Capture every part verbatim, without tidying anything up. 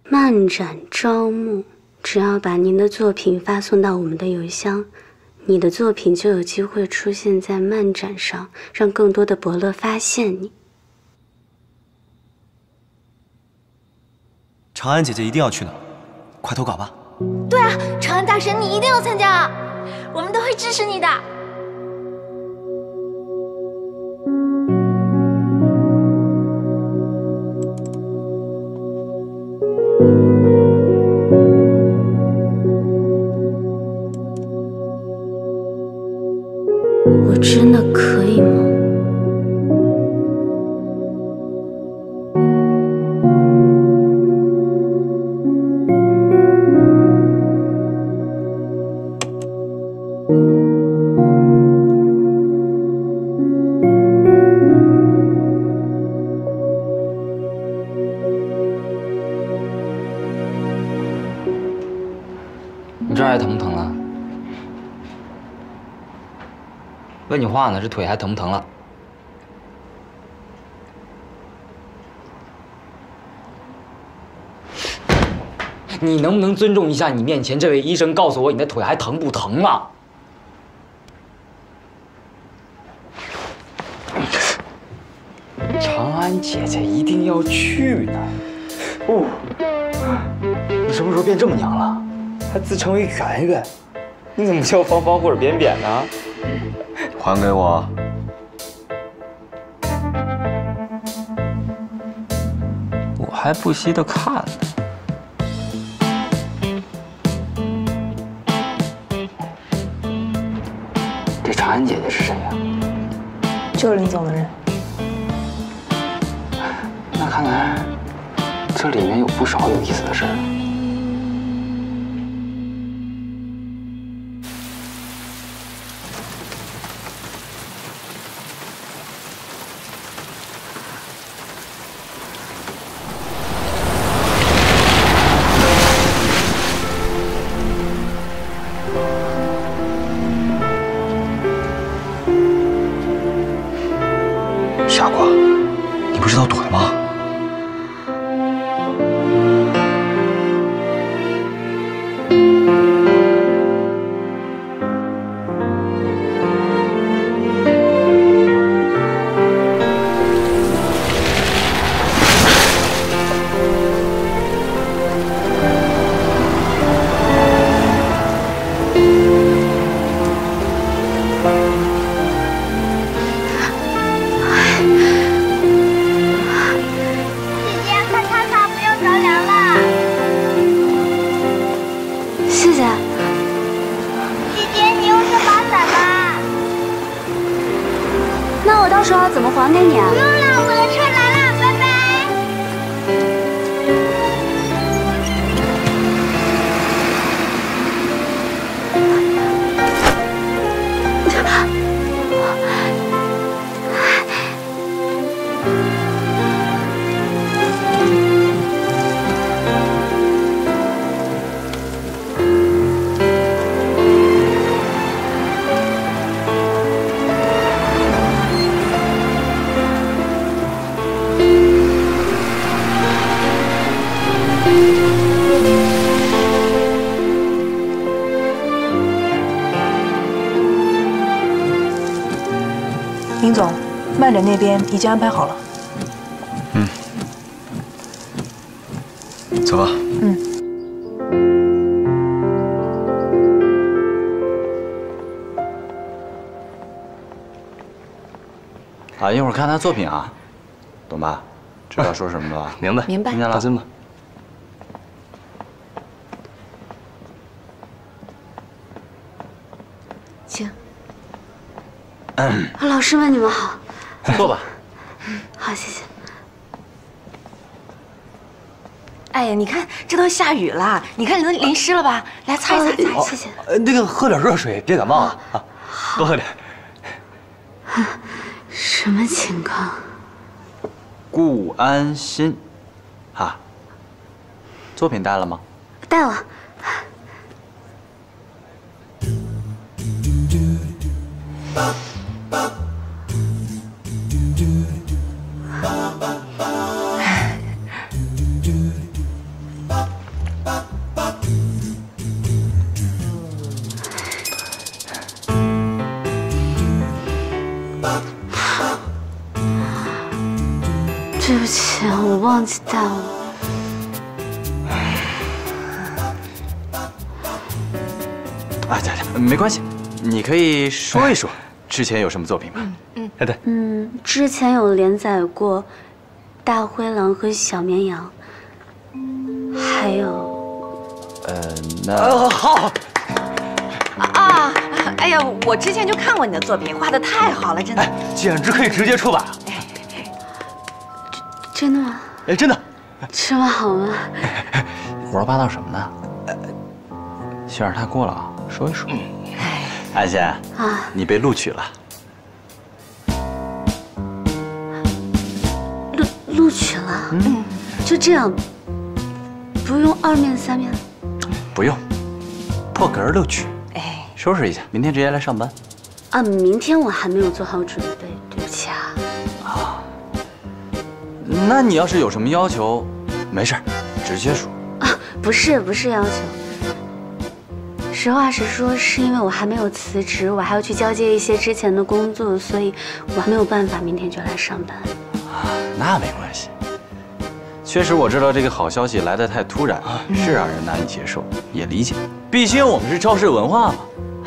漫展招募，只要把您的作品发送到我们的邮箱，你的作品就有机会出现在漫展上，让更多的伯乐发现你。 长安姐姐一定要去呢，快投稿吧！ 对啊，长安大神你一定要参加啊，我们都会支持你的。 我真的可以吗？ 你这儿还疼不疼了？ 问你话呢，这腿还疼不疼了？你能不能尊重一下你面前这位医生？告诉我你的腿还疼不疼了？长安姐姐一定要去呢。哦，你什么时候变这么娘了？还自称为圆圆，你怎么叫方方或者扁扁呢？ 还给我！ 我还不稀得看呢。这长安姐姐是谁呀？ 就是林总的人。 那看来这里面有不少有意思的事儿。 傻瓜，你不知道腿吗？ 到时候要怎么还给你啊？ 不用了，我的车来了，拜拜。 林总，漫展那边已经安排好了。 嗯，走吧。 嗯。 啊，一会儿看他作品啊，懂吧？知道说什么了吧？ 明白， 明白。 听见了， 放心吧。 请。老师们，你们好。 坐吧。 好，谢谢。 哎呀，你看这都下雨了，你看淋淋湿了吧？来擦一擦，擦一擦。 谢谢。 呃，那个喝点热水，别感冒啊！啊，多喝点。 什么情况？ 顾安心，哈。作品带了吗？ 带了。 对不起，我忘记带了。 啊，对对，没关系，你可以说一说之前有什么作品吗？ 嗯，哎对， 嗯，之前有连载过《大灰狼》和《小绵羊》，还有， 呃，那呃好。 啊！哎呀，我之前就看过你的作品，画的太好了，真的。 哎，简直可以直接出版。 真的吗？ 哎，真的。 这么好吗？ 胡说八道什么呢？杏儿他过了啊，说一说。安心啊，你被录取了。 录录取了？嗯，就这样，不用二面三面。 不用，破格录取。 哎， 收拾一下，明天直接来上班。 啊，明天我还没有做好准备，对不起啊。 啊，那你要是有什么要求，没事，直接说。 啊，不是不是要求。实话实说，是因为我还没有辞职，我还要去交接一些之前的工作，所以我还没有办法明天就来上班。 啊，那没关系。确实，我知道这个好消息来得太突然，是让人难以接受，也理解。毕竟我们是超市文化嘛。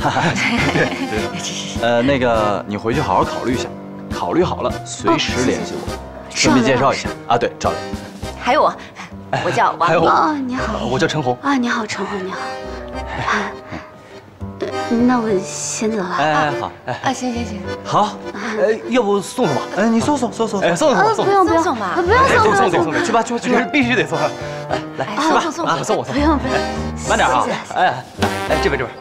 呃，那个，你回去好好考虑一下，考虑好了随时联系我。顺便介绍一下啊，对，赵磊。 还有我，我叫王丽。 哦，你好。 我叫陈红。 啊，你好，陈红，你好。啊，那我先走了。 哎，好，哎， 啊，行行行， 好， 哎，要不送送吧？ 哎，你送送送送， 哎，送送送， 不用不用送吧， 不用送送送送， 去吧去吧去吧， 必须得送。来来， 送送送啊，送我送。 不用不用， 慢点啊！哎哎，这边这边。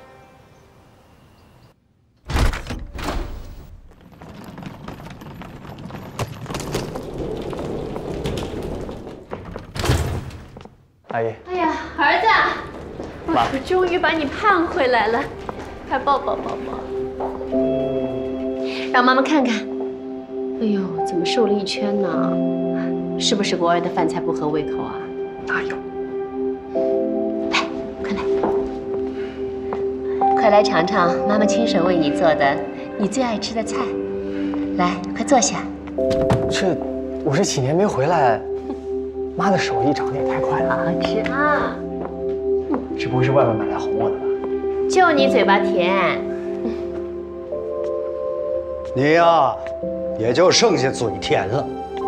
阿姨， 哎呀，儿子， 妈， 我终于把你盼回来了，快抱抱抱抱，让妈妈看看。哎呦，怎么瘦了一圈呢？是不是国外的饭菜不合胃口啊？ 哪有？ 来，快来，快来尝尝妈妈亲手为你做的你最爱吃的菜。来，快坐下。 这，我这几年没回来。妈的手艺长得也太快了， 好好吃啊！ 这不会是外面买来哄我的吧？ 就你嘴巴甜。 你呀，也就剩下嘴甜了。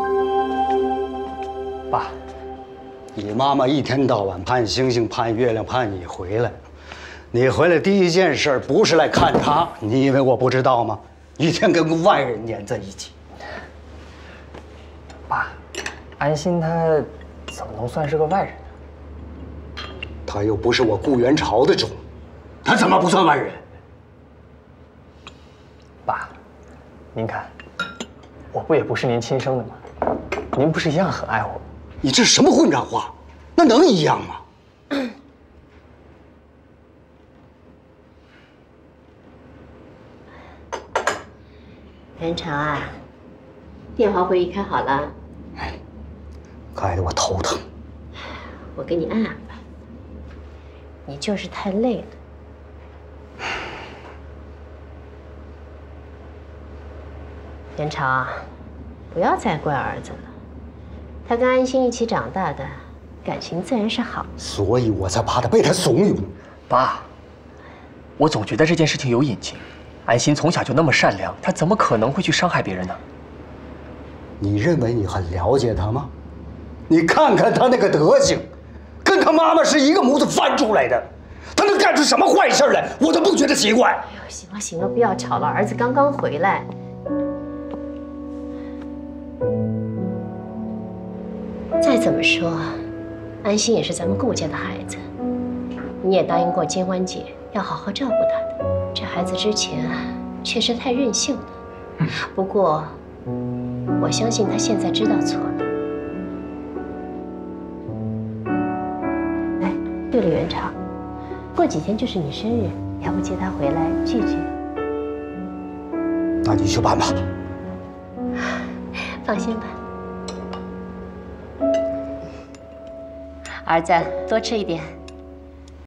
爸， 你妈妈一天到晚盼星星盼月亮盼你回来，你回来第一件事不是来看她，你以为我不知道吗？一天跟个外人粘在一起。 爸，安心她怎么能算是个外人呢？ 她又不是我顾元朝的种，她怎么不算外人？ 爸，您看，我不也不是您亲生的吗？您不是一样很爱我？ 你这什么混账话？那能一样吗？ 元朝啊，电话会议开好了， 害得我头疼。 我给你按按吧。你就是太累了。元朝啊，不要再怪儿子了。他跟安心一起长大的，感情自然是好。 所以我才怕他被他怂恿。 爸，我总觉得这件事情有隐情。安心从小就那么善良，她怎么可能会去伤害别人呢？ 你认为你很了解他吗？你看看他那个德行，跟他妈妈是一个模子翻出来的，他能干出什么坏事来，我都不觉得奇怪。 哎呦，行了行了，不要吵了，儿子刚刚回来。再怎么说，安心也是咱们顾家的孩子，你也答应过金湾姐要好好照顾她的。这孩子之前啊，确实太任性了。不过，我相信他现在知道错了。哎，对了，元朝，过几天就是你生日，要不接他回来聚聚？ 那你去办吧。 放心吧。儿子，多吃一点。